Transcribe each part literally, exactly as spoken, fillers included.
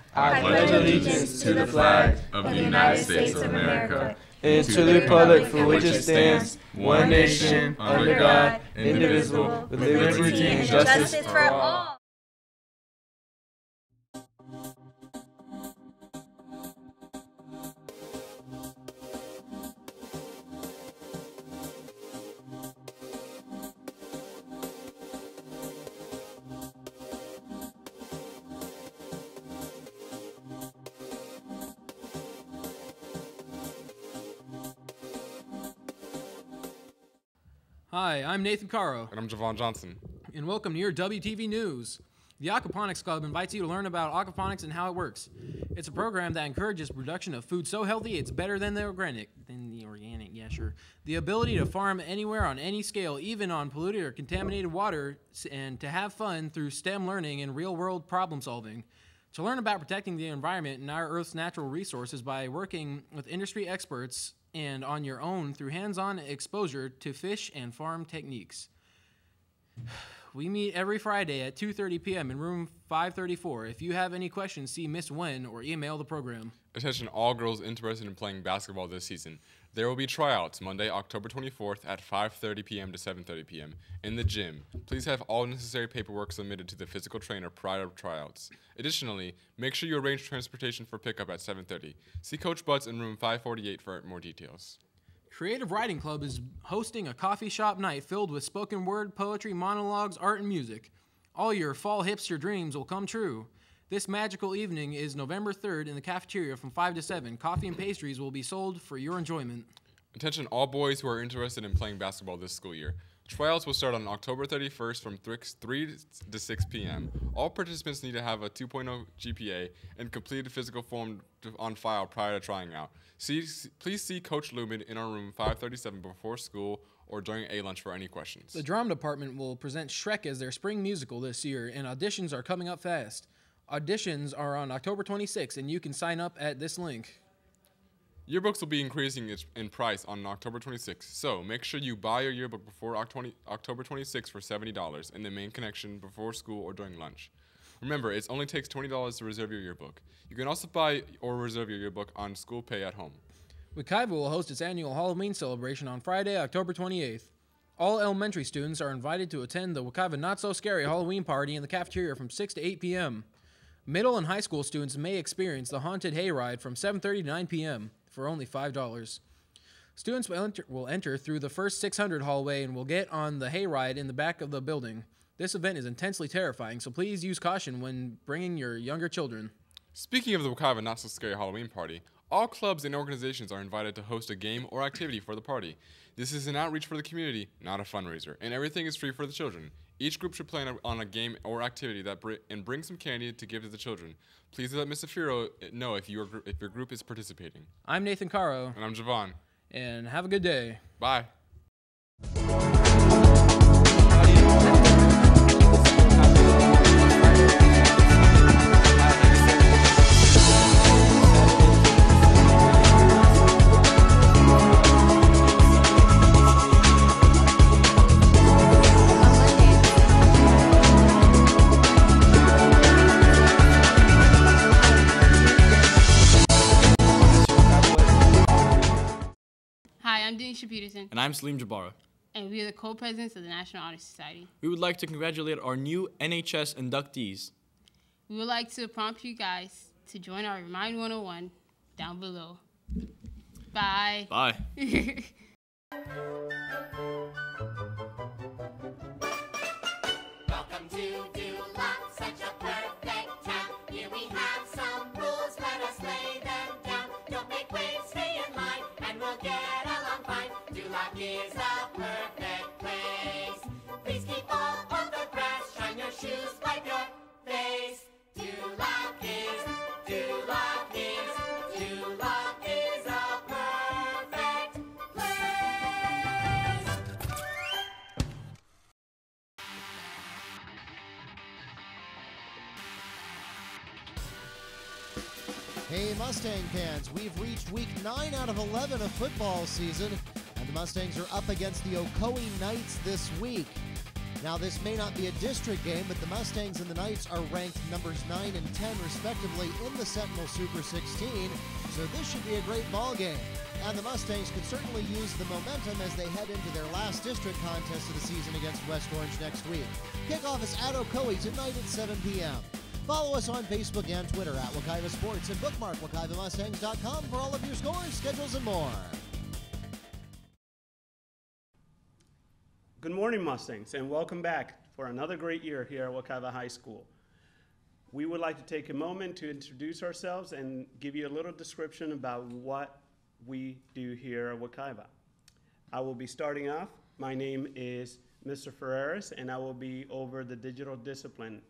I pledge allegiance to the flag of the United States of America and to the republic for which it stands, one nation, under God, indivisible, with liberty and justice for all. Hi, I'm Nathan Caro. And I'm Javon Johnson. And welcome to your W T V News. The Aquaponics Club invites you to learn about aquaponics and how it works. It's a program that encourages production of food so healthy it's better than the organic. Than the organic, yeah, sure. The ability to farm anywhere on any scale, even on polluted or contaminated water, and to have fun through STEM learning and real-world problem solving. To learn about protecting the environment and our Earth's natural resources by working with industry experts and on your own through hands-on exposure to fish and farm techniques. We meet every Friday at two thirty p.m. in room five thirty-four. If you have any questions, see Miss Wen or email the program. Attention all girls interested in playing basketball this season. There will be tryouts Monday, October twenty-fourth at five thirty p.m. to seven thirty p.m. in the gym. Please have all necessary paperwork submitted to the physical trainer prior to tryouts. Additionally, make sure you arrange transportation for pickup at seven thirty. See Coach Butts in room five forty-eight for more details. Creative Writing Club is hosting a coffee shop night filled with spoken word, poetry, monologues, art, and music. All your fall hipster dreams will come true. This magical evening is November third in the cafeteria from five to seven. Coffee and pastries will be sold for your enjoyment. Attention all boys who are interested in playing basketball this school year. Tryouts will start on October thirty-first from three to six p.m. All participants need to have a two point oh G P A and completed physical form on file prior to trying out. See, please see Coach Lumen in our room five thirty-seven before school or during a lunch for any questions. The drum department will present Shrek as their spring musical this year, and auditions are coming up fast. Auditions are on October twenty-sixth, and you can sign up at this link. Yearbooks will be increasing in price on October twenty-sixth, so make sure you buy your yearbook before October twenty-sixth for seventy dollars in the main connection before school or during lunch. Remember, it only takes twenty dollars to reserve your yearbook. You can also buy or reserve your yearbook on school pay at home. Wekiva will host its annual Halloween celebration on Friday, October twenty-eighth. All elementary students are invited to attend the Wekiva Not So Scary Halloween party in the cafeteria from six to eight p.m. Middle and high school students may experience the Haunted Hayride from seven thirty to nine p.m. for only five dollars. Students will enter, will enter through the first six hundred hallway and will get on the hayride in the back of the building. This event is intensely terrifying, so please use caution when bringing your younger children. Speaking of the Wekiva Not So Scary Halloween party, all clubs and organizations are invited to host a game or activity for the party. This is an outreach for the community, not a fundraiser, and everything is free for the children. Each group should plan on a game or activity that br and bring some candy to give to the children. Please let Miz Safiro know if, you are, if your group is participating. I'm Nathan Caro. And I'm Javon. And have a good day. Bye. I'm Denisha Peterson. And I'm Salim Jabara. And we are the co-presidents of the National Honor Society. We would like to congratulate our new N H S inductees. We would like to prompt you guys to join our Remind one oh one down below. Bye. Bye. Welcome to Duloc, such a perfect town. Here we have some rules, let us lay them down. Don't make waves, stay in line, and we'll get along fine. Duloc is a perfect place. Please keep all of the grass, shine your shoes, wipe your face. Duloc is, Duloc is, Duloc is a perfect place. Hey Mustang fans, we've reached week nine out of eleven of football season, and the Mustangs are up against the Ocoee Knights this week. Now, this may not be a district game, but the Mustangs and the Knights are ranked numbers nine and ten, respectively, in the Sentinel Super sixteen, so this should be a great ball game. And the Mustangs could certainly use the momentum as they head into their last district contest of the season against West Orange next week. Kickoff is at Ocoee tonight at seven p.m. Follow us on Facebook and Twitter at Wekiva Sports and bookmark Wekiva Mustangs dot com for all of your scores, schedules, and more. Good morning, Mustangs, and welcome back for another great year here at Wekiva High School. We would like to take a moment to introduce ourselves and give you a little description about what we do here at Wekiva. I will be starting off. My name is Mister Ferreras, and I will be over the digital discipline.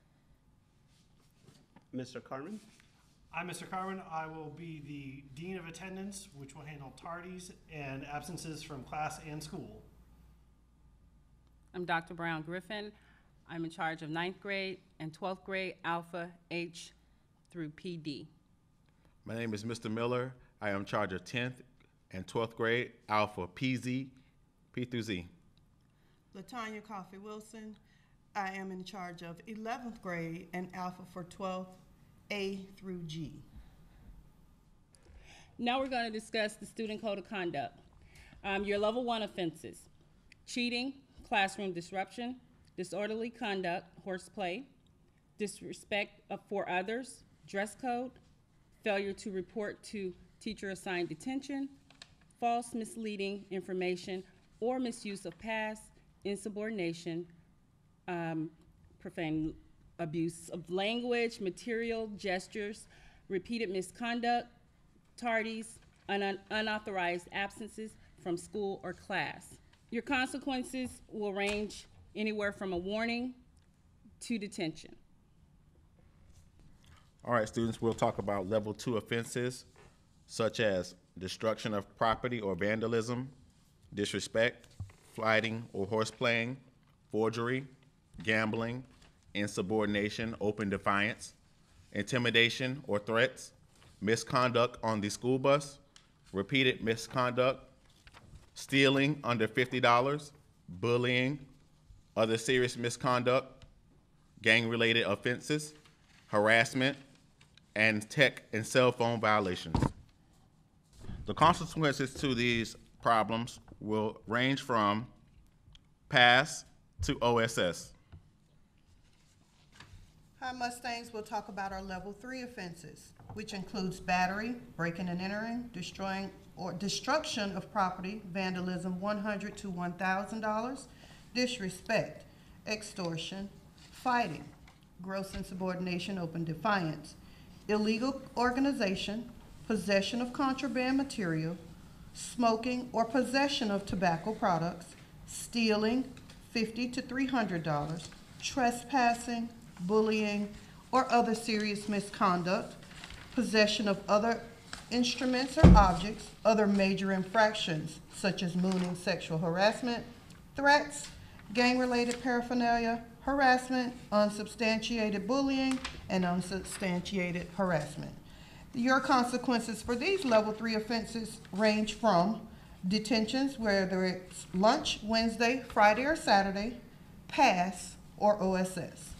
Mister Carmen? I'm Mister Carmen. I will be the Dean of Attendance, which will handle tardies and absences from class and school. I'm Doctor Brown Griffin. I'm in charge of ninth grade and twelfth grade Alpha H through P D. My name is Mister Miller. I am in charge of tenth and twelfth grade Alpha P Z, P through Z. Latanya Coffey Wilson. I am in charge of eleventh grade and Alpha for twelfth A through G. Now we're going to discuss the Student Code of Conduct. Um, your level one offenses: cheating, classroom disruption, disorderly conduct, horseplay, disrespect for others, dress code, failure to report to teacher-assigned detention, false misleading information, or misuse of pass, insubordination, um, profane abuse of language, material, gestures, repeated misconduct, tardies, un unauthorized absences from school or class. Your consequences will range anywhere from a warning to detention. All right, students, we'll talk about level two offenses, such as destruction of property or vandalism, disrespect, flighting or horseplaying, forgery, gambling, insubordination, open defiance, intimidation or threats, misconduct on the school bus, repeated misconduct, stealing under fifty dollars, bullying, other serious misconduct, gang-related offenses, harassment, and tech and cell phone violations. The consequences to these problems will range from pass to O S S. Hi, Mustangs. We'll talk about our level three offenses, which includes battery, breaking and entering, destroying or destruction of property, vandalism, one hundred to one thousand dollars, disrespect, extortion, fighting, gross insubordination, open defiance, illegal organization, possession of contraband material, smoking or possession of tobacco products, stealing, fifty to three hundred dollars, trespassing, bullying, or other serious misconduct, possession of other instruments or objects, other major infractions such as mooning, sexual harassment, threats, gang-related paraphernalia, harassment, unsubstantiated bullying, and unsubstantiated harassment. Your consequences for these level three offenses range from detentions, whether it's lunch, Wednesday, Friday, or Saturday, pass, or O S S.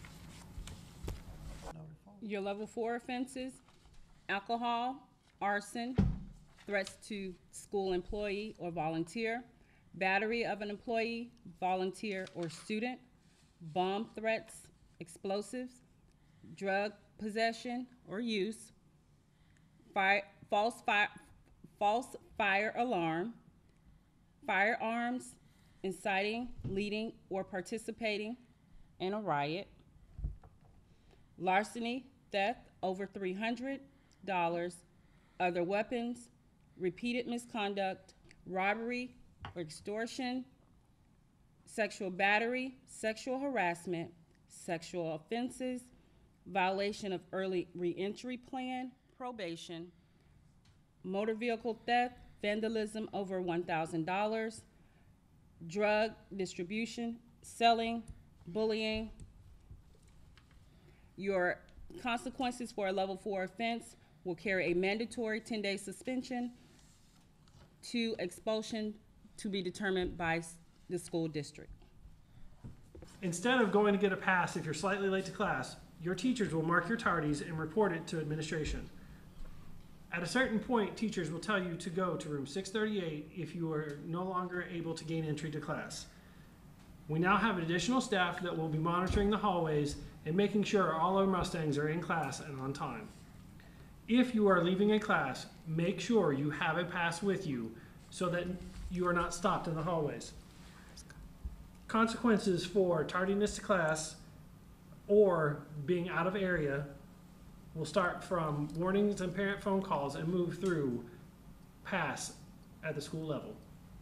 Your level four offenses: alcohol, arson, threats to school employee or volunteer, battery of an employee, volunteer, or student, bomb threats, explosives, drug possession or use, fire, false, fire, false fire alarm, firearms, inciting, leading, or participating in a riot, larceny, theft over three hundred dollars, other weapons, repeated misconduct, robbery or extortion, sexual battery, sexual harassment, sexual offenses, violation of early reentry plan, probation, motor vehicle theft, vandalism over one thousand dollars, drug distribution, selling, bullying. Your consequences for a level four offense will carry a mandatory ten day suspension to expulsion to be determined by the school district. Instead of going to get a pass if you're slightly late to class, your teachers will mark your tardies and report it to administration. At a certain point, teachers will tell you to go to room six thirty-eight if you are no longer able to gain entry to class. We now have additional staff that will be monitoring the hallways and making sure all our Mustangs are in class and on time. If you are leaving a class, make sure you have a pass with you so that you are not stopped in the hallways. Consequences for tardiness to class or being out of area will start from warnings and parent phone calls and move through pass at the school level.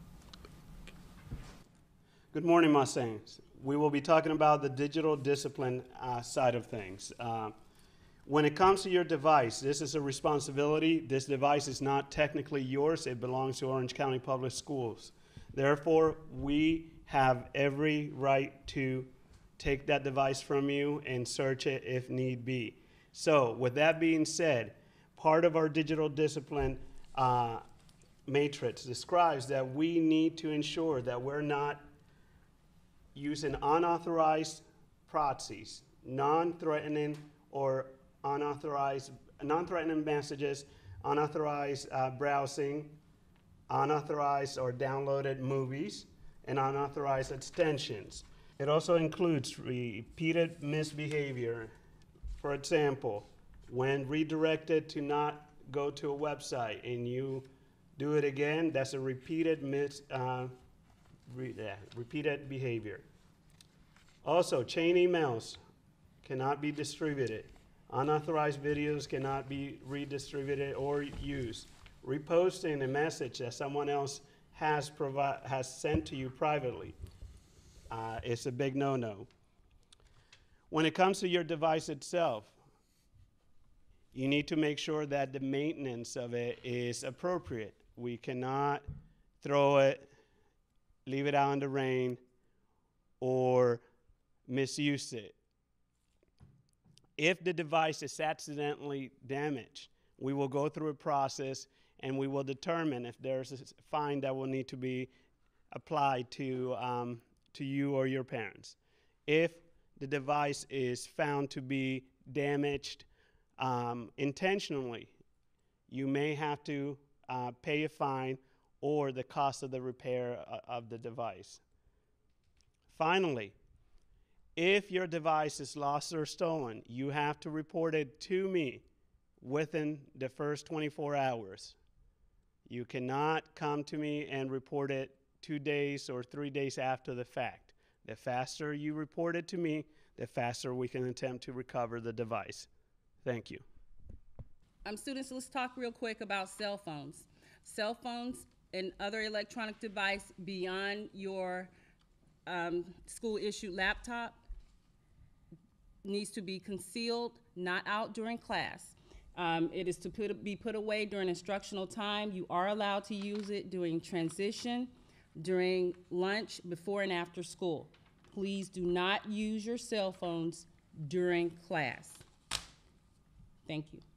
Good morning, Mustangs. We will be talking about the digital discipline uh, side of things. Uh, when it comes to your device, this is a responsibility. This device is not technically yours. It belongs to Orange County Public Schools. Therefore, we have every right to take that device from you and search it if need be. So with that being said, part of our digital discipline uh, matrix describes that we need to ensure that we're not using unauthorized proxies, non-threatening or unauthorized, non-threatening messages, unauthorized uh, browsing, unauthorized or downloaded movies, and unauthorized extensions. It also includes repeated misbehavior. For example, when redirected to not go to a website and you do it again, that's a repeated mis, uh, re, uh, repeated behavior. Also, chain emails cannot be distributed. Unauthorized videos cannot be redistributed or used. Reposting a message that someone else has, provi has sent to you privately uh, is a big no-no. When it comes to your device itself, you need to make sure that the maintenance of it is appropriate. We cannot throw it, leave it out in the rain, or misuse it. If the device is accidentally damaged, we will go through a process and we will determine if there's a fine that will need to be applied to, um, to you or your parents. If the device is found to be damaged um, intentionally, you may have to uh, pay a fine or the cost of the repair uh, of the device. Finally, if your device is lost or stolen, you have to report it to me within the first twenty-four hours. You cannot come to me and report it two days or three days after the fact. The faster you report it to me, the faster we can attempt to recover the device. Thank you. Um, students, let's talk real quick about cell phones. Cell phones and other electronic device beyond your um, school-issued laptop needs to be concealed, not out during class. Um, it is to put, be put away during instructional time. You are allowed to use it during transition, during lunch, before and after school. Please do not use your cell phones during class. Thank you.